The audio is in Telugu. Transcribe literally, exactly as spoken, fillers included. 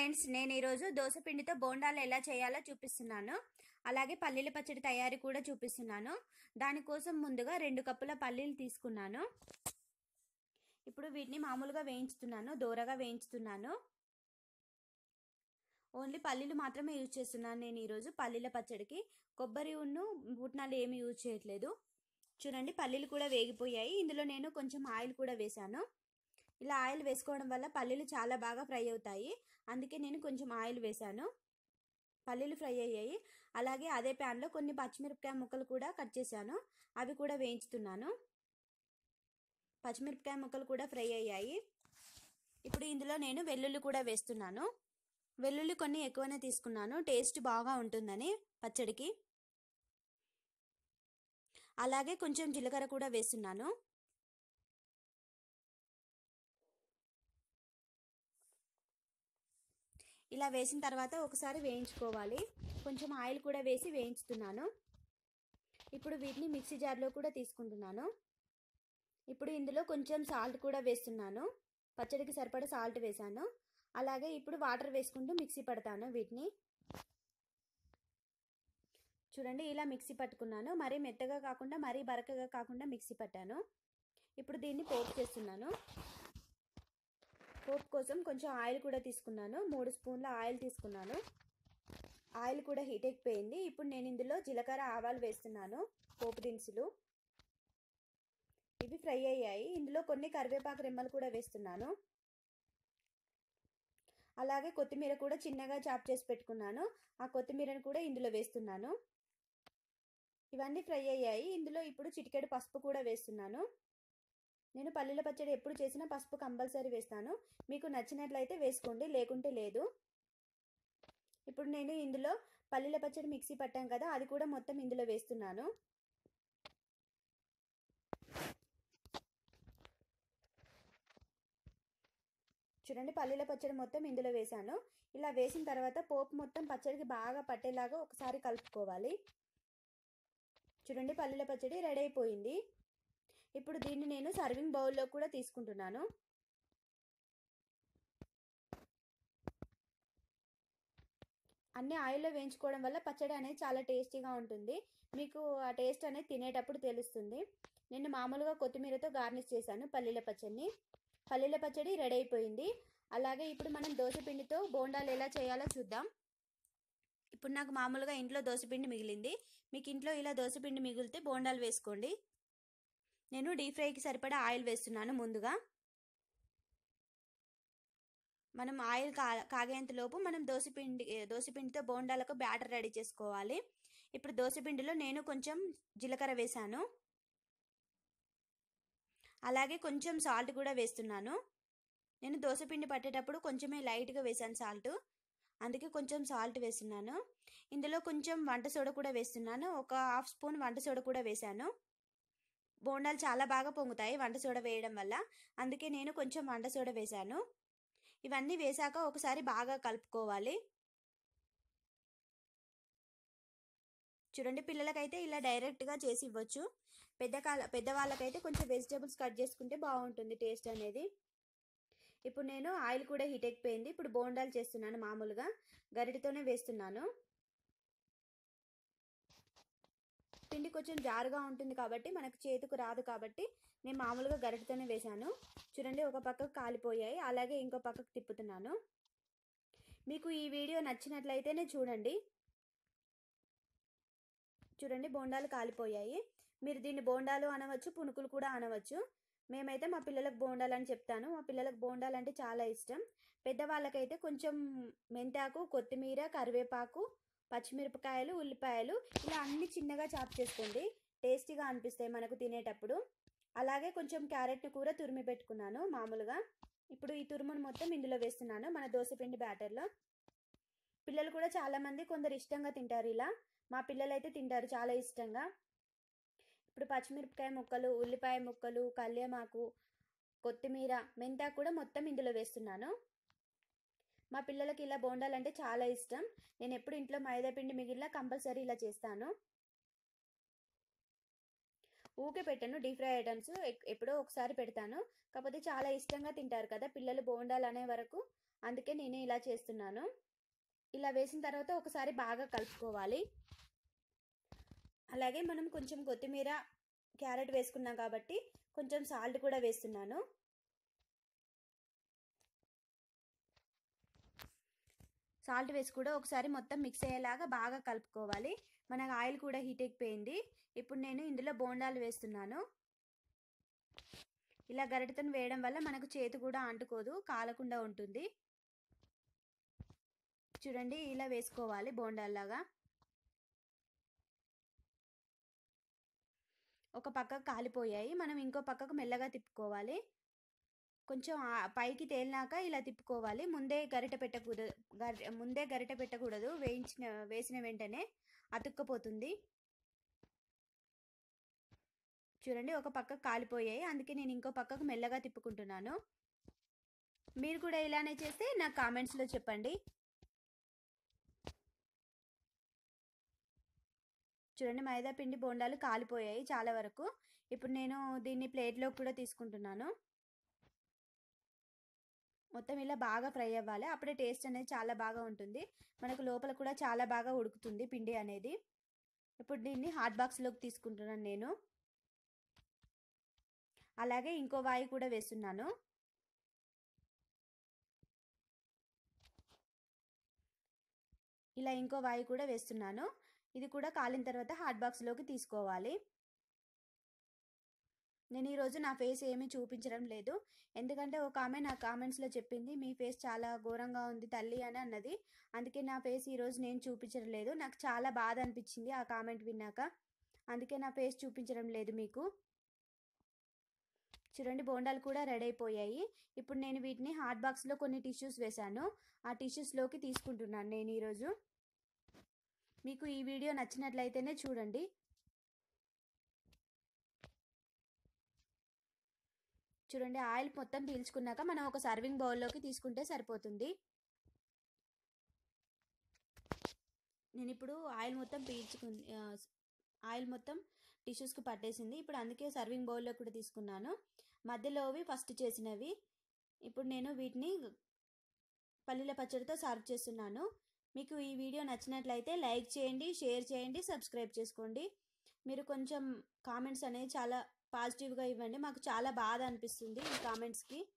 ఫ్రెండ్స్, నేను ఈరోజు దోసపిండితో బోండాలు ఎలా చేయాలో చూపిస్తున్నాను. అలాగే పల్లీల పచ్చడి తయారీ కూడా చూపిస్తున్నాను. దానికోసం ముందుగా రెండు కప్పుల పల్లీలు తీసుకున్నాను. ఇప్పుడు వీటిని మామూలుగా వేయించుతున్నాను, దోరగా వేయించుతున్నాను. ఓన్లీ పల్లీలు మాత్రమే యూజ్ చేస్తున్నాను నేను ఈరోజు పల్లీల పచ్చడికి. కొబ్బరి ఉన్ను పుట్నాలు ఏమి యూజ్ చేయట్లేదు. చూడండి, పల్లీలు కూడా వేగిపోయాయి. ఇందులో నేను కొంచెం ఆయిల్ కూడా వేసాను. ఇలా ఆయిల్ వేసుకోవడం వల్ల పల్లీలు చాలా బాగా ఫ్రై అవుతాయి. అందుకే నేను కొంచెం ఆయిల్ వేసాను. పల్లీలు ఫ్రై అయ్యాయి. అలాగే అదే ప్యాన్లో కొన్ని పచ్చిమిరపకాయ ముక్కలు కూడా కట్ చేశాను, అవి కూడా వేయించుతున్నాను. పచ్చిమిరపకాయ ముక్కలు కూడా ఫ్రై అయ్యాయి. ఇప్పుడు ఇందులో నేను వెల్లుల్లి కూడా వేస్తున్నాను. వెల్లుల్లి కొన్ని ఎక్కువనే తీసుకున్నాను, టేస్ట్ బాగా ఉంటుందని పచ్చడికి. అలాగే కొంచెం జీలకర్ర కూడా వేస్తున్నాను. ఇలా వేసిన తర్వాత ఒకసారి వేయించుకోవాలి. కొంచెం ఆయిల్ కూడా వేసి వేయించుతున్నాను. ఇప్పుడు వీటిని మిక్సీ జార్లో కూడా తీసుకుంటున్నాను. ఇప్పుడు ఇందులో కొంచెం సాల్ట్ కూడా వేస్తున్నాను. పచ్చడికి సరిపడా సాల్ట్ వేసాను. అలాగే ఇప్పుడు వాటర్ వేసుకుంటూ మిక్సీ పడతాను వీటిని. చూడండి, ఇలా మిక్సీ పట్టుకున్నాను. మరీ మెత్తగా కాకుండా మరీ బరకగా కాకుండా మిక్సీ పట్టాను. ఇప్పుడు దీన్ని పోపు చేస్తున్నాను. పోపు కోసం కొంచెం ఆయిల్ కూడా తీసుకున్నాను. మూడు స్పూన్ల ఆయిల్ తీసుకున్నాను. ఆయిల్ కూడా హీట్ ఎక్కిపోయింది. ఇప్పుడు నేను ఇందులో జీలకర్ర, ఆవాలు వేస్తున్నాను, పోపు దినుసులు. ఇవి ఫ్రై అయ్యాయి. ఇందులో కొన్ని కరివేపాకు రెమ్మలు కూడా వేస్తున్నాను. అలాగే కొత్తిమీర కూడా చిన్నగా చాప్ చేసి పెట్టుకున్నాను, ఆ కొత్తిమీరను కూడా ఇందులో వేస్తున్నాను. ఇవన్నీ ఫ్రై అయ్యాయి. ఇందులో ఇప్పుడు చిటికెడు పసుపు కూడా వేస్తున్నాను. నేను పల్లీల పచ్చడి ఎప్పుడు చేసినా పసుపు కంపల్సరీ వేస్తాను. మీకు నచ్చినట్లయితే వేసుకోండి, లేకుంటే లేదు. ఇప్పుడు నేను ఇందులో పల్లీల పచ్చడి మిక్సీ పట్టాం కదా, అది కూడా మొత్తం ఇందులో వేస్తున్నాను. చూడండి, పల్లీల పచ్చడి మొత్తం ఇందులో వేసాను. ఇలా వేసిన తర్వాత పోపు మొత్తం పచ్చడికి బాగా పట్టేలాగా ఒకసారి కలుపుకోవాలి. చూడండి, పల్లీల పచ్చడి రెడీ అయిపోయింది. ఇప్పుడు దీన్ని నేను సర్వింగ్ బౌల్లో కూడా తీసుకుంటున్నాను. అన్ని ఆయిల్లో వేయించుకోవడం వల్ల పచ్చడి అనేది చాలా టేస్టీగా ఉంటుంది. మీకు ఆ టేస్ట్ అనేది తినేటప్పుడు తెలుస్తుంది. నేను మామూలుగా కొత్తిమీరతో గార్నిష్ చేశాను పల్లీల పచ్చడిని. పల్లీల పచ్చడి రెడీ అయిపోయింది. అలాగే ఇప్పుడు మనం దోసపిండితో బోండాలు ఎలా చేయాలో చూద్దాం. ఇప్పుడు నాకు మామూలుగా ఇంట్లో దోసపిండి మిగిలింది. మీకు ఇంట్లో ఇలా దోసపిండి మిగిలితే బోండాలు వేసుకోండి. నేను డీప్ ఫ్రైకి సరిపడా ఆయిల్ వేస్తున్నాను. ముందుగా మనం ఆయిల్ కా కాగేంతలోపు మనం దోసపిండి దోసపిండితో బోండాలకు బ్యాటర్ రెడీ చేసుకోవాలి. ఇప్పుడు దోసపిండిలో నేను కొంచెం జీలకర్ర వేసాను. అలాగే కొంచెం సాల్ట్ కూడా వేస్తున్నాను. నేను దోసపిండి పట్టేటప్పుడు కొంచెమే లైట్గా వేసాను సాల్ట్, అందుకే కొంచెం సాల్ట్ వేస్తున్నాను. ఇందులో కొంచెం వంట సోడా కూడా వేస్తున్నాను. ఒక హాఫ్ స్పూన్ వంట సోడా కూడా వేసాను. బోండాలు చాలా బాగా పొంగుతాయి వంట సోడా వేయడం వల్ల, అందుకే నేను కొంచెం వంట సోడా వేసాను. ఇవన్నీ వేసాక ఒకసారి బాగా కలుపుకోవాలి. చూడండి, పిల్లలకైతే ఇలా డైరెక్ట్గా చేసి ఇవ్వచ్చు. పెద్ద కాల పెద్దవాళ్ళకైతే కొంచెం వెజిటేబుల్స్ కట్ చేసుకుంటే బాగుంటుంది టేస్ట్ అనేది. ఇప్పుడు నేను ఆయిల్ కూడా హీట్ ఎక్కిపోయింది. ఇప్పుడు బోండాలు చేస్తున్నాను. మామూలుగా గరిటెతోనే వేస్తున్నాను. పిండి కొంచెం జారుగా ఉంటుంది కాబట్టి మనకు చేతుకు రాదు కాబట్టి నేను మామూలుగా గరిటెతోనే వేసాను. చూడండి, ఒక పక్కకు కాలిపోయాయి. అలాగే ఇంకో పక్కకు తిప్పుతున్నాను. మీకు ఈ వీడియో నచ్చినట్లయితేనే చూడండి. చూడండి, బోండాలు కాలిపోయాయి. మీరు దీన్ని బోండాలు అనవచ్చు, పునుకులు కూడా అనవచ్చు. మేమైతే మా పిల్లలకు బోండాలు అని చెప్తాను. మా పిల్లలకు బోండాలు అంటే చాలా ఇష్టం. పెద్దవాళ్ళకైతే కొంచెం మెంతాకు, కొత్తిమీర, కరివేపాకు, పచ్చిమిరపకాయలు, ఉల్లిపాయలు ఇలా అన్ని చిన్నగా చాప్ చేసుకోండి, టేస్టీగా అనిపిస్తాయి మనకు తినేటప్పుడు. అలాగే కొంచెం క్యారెట్ని కూడా తురిమి పెట్టుకున్నాను మామూలుగా. ఇప్పుడు ఈ తురుమును మొత్తం ఇందులో వేస్తున్నాను మన దోసపిండి బ్యాటర్లో. పిల్లలు కూడా చాలామంది కొందరు ఇష్టంగా తింటారు ఇలా. మా పిల్లలైతే తింటారు చాలా ఇష్టంగా. ఇప్పుడు పచ్చిమిరపకాయ ముక్కలు, ఉల్లిపాయ ముక్కలు, కల్యమాకు, కొత్తిమీర, మెంతాకు కూడా మొత్తం ఇందులో వేస్తున్నాను. మా పిల్లలకి ఇలా బోండాలు అంటే చాలా ఇష్టం. నేను ఎప్పుడు ఇంట్లో మైదా పిండి మిగిలిన కంపల్సరీ ఇలా చేస్తాను. ఊకే పెట్టాను డీప్ ఫ్రై ఐటమ్స్, ఎప్పుడో ఒకసారి పెడతాను. కాకపోతే చాలా ఇష్టంగా తింటారు కదా పిల్లలు బోండాలు అనే వరకు, అందుకే నేను ఇలా చేస్తున్నాను. ఇలా వేసిన తర్వాత ఒకసారి బాగా కలుపుకోవాలి. అలాగే మనం కొంచెం కొత్తిమీర, క్యారెట్ వేసుకున్నాం కాబట్టి కొంచెం సాల్ట్ కూడా వేస్తున్నాను. సాల్ట్ వేసి కూడా ఒకసారి మొత్తం మిక్స్ అయ్యేలాగా బాగా కలుపుకోవాలి. మనకు ఆయిల్ కూడా హీట్ ఎక్కిపోయింది. ఇప్పుడు నేను ఇందులో బోండాలు వేస్తున్నాను. ఇలా గరిటెతో వేయడం వల్ల మనకు చేతి కూడా అంటుకోదు, కాలకుండా ఉంటుంది. చూడండి, ఇలా వేసుకోవాలి బోండాల్లాగా. ఒక పక్కకు కాలిపోయాయి, మనం ఇంకో పక్కకు మెల్లగా తిప్పుకోవాలి. కొంచెం పైకి తేలినాక ఇలా తిప్పుకోవాలి. ముందే గరిట పెట్టకూడదు గరి ముందే గరిట పెట్టకూడదు వేయించిన వేసిన వెంటనే అతుక్కపోతుంది. చూడండి, ఒక పక్కకు కాలిపోయాయి, అందుకే నేను ఇంకో పక్కకు మెల్లగా తిప్పుకుంటున్నాను. మీరు కూడా ఇలానే చేస్తే నాకు కామెంట్స్లో చెప్పండి. చూడండి, మైదా పిండి బోండాలు కాలిపోయాయి చాలా వరకు. ఇప్పుడు నేను దీన్ని ప్లేట్లో కూడా తీసుకుంటున్నాను. మొత్తం ఇలా బాగా ఫ్రై అవ్వాలి, అప్పుడే టేస్ట్ అనేది చాలా బాగా ఉంటుంది. మనకు లోపల కూడా చాలా బాగా ఉడుకుతుంది పిండి అనేది. ఇప్పుడు దీన్ని హాట్ బాక్స్లోకి తీసుకుంటున్నాను నేను. అలాగే ఇంకో వాయి కూడా వేస్తున్నాను. ఇలా ఇంకో వాయి కూడా వేస్తున్నాను. ఇది కూడా కాలిన తర్వాత హాట్ బాక్స్లోకి తీసుకోవాలి. నేను ఈరోజు నా ఫేస్ ఏమీ చూపించడం లేదు, ఎందుకంటే ఒక ఆమె నా కామెంట్స్లో చెప్పింది మీ ఫేస్ చాలా ఘోరంగా ఉంది తల్లి అని అన్నది. అందుకే నా ఫేస్ ఈరోజు నేను చూపించడం లేదు. నాకు చాలా బాధ అనిపించింది ఆ కామెంట్ విన్నాక, అందుకే నా ఫేస్ చూపించడం లేదు మీకు. చూడండి, బోండాలు కూడా రెడీ అయిపోయాయి. ఇప్పుడు నేను వీటిని హాట్ బాక్స్లో కొన్ని టిష్యూస్ వేశాను, ఆ టిష్యూస్లోకి తీసుకుంటున్నాను నేను ఈరోజు. మీకు ఈ వీడియో నచ్చినట్లయితేనే చూడండి. చూడండి, ఆయిల్ మొత్తం పీల్చుకున్నాక మనం ఒక సర్వింగ్ బౌల్లోకి తీసుకుంటే సరిపోతుంది. నేను ఇప్పుడు ఆయిల్ మొత్తం పీల్చుకు ఆయిల్ మొత్తం టిష్యూస్కి పట్టేసింది. ఇప్పుడు అందుకే సర్వింగ్ బౌల్లో కూడా తీసుకున్నాను. మధ్యలోవి ఫస్ట్ చేసినవి. ఇప్పుడు నేను వీటిని పల్లీల పచ్చడితో సర్వ్ చేస్తున్నాను. మీకు ఈ వీడియో నచ్చినట్లయితే లైక్ చేయండి, షేర్ చేయండి, సబ్స్క్రైబ్ చేసుకోండి. మీరు కొంచెం కామెంట్స్ అనేది చాలా పాజిటివ్గా ఇవ్వండి, మాకు చాలా బాధ అనిపిస్తుంది ఈ కామెంట్స్కి.